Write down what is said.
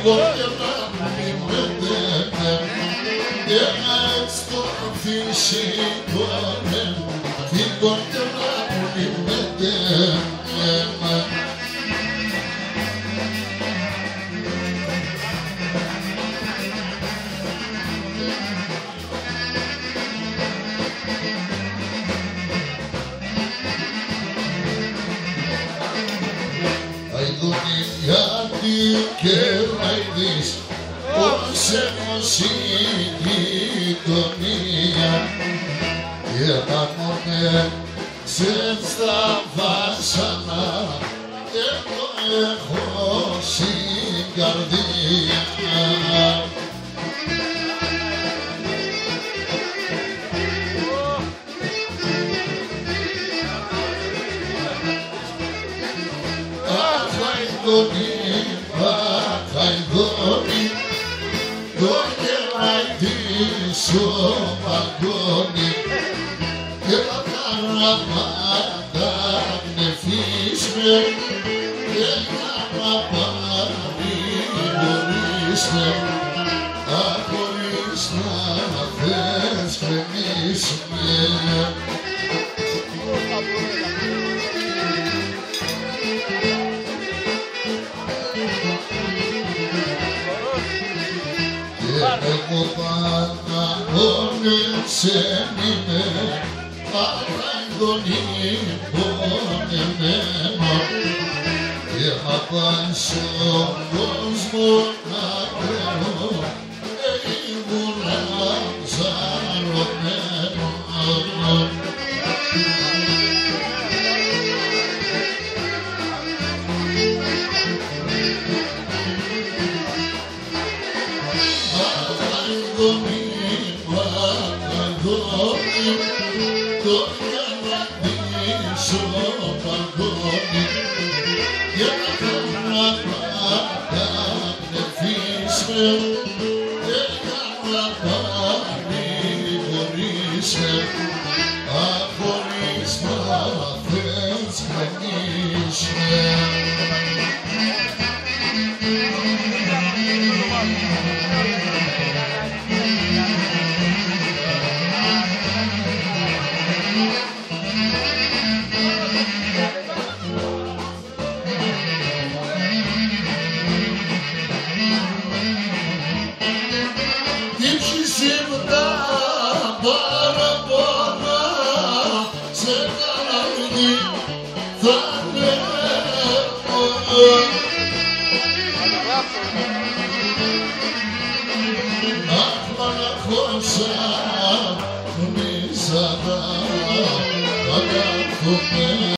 Και να δεις πως ενώσει η γειτονία και παγώνε στα βάσανα εγώ έχω στην καρδία. Αχαϊδόνι, το κεράκι σου παγώνει και τα καραμάτα νεφίσμε και να παρηγορίσμε χωρίς να θες κρεμίσμε. Εγώ παγώνεσαι είμαι αχαϊδόνι πονεμένο και μα πάει στον κόσμο να κρέμω ήμουν ζαρωμένο. Το κεράκι σου παγώνει για να κατανεφίσμε και να παρηγορίσμε χωρίς να θες κρεμίσμε. Παραπονά σε καράβι θα ανέβω. Αχ, μαλακώσα, μη σ' αγαπώ, αγαπώ.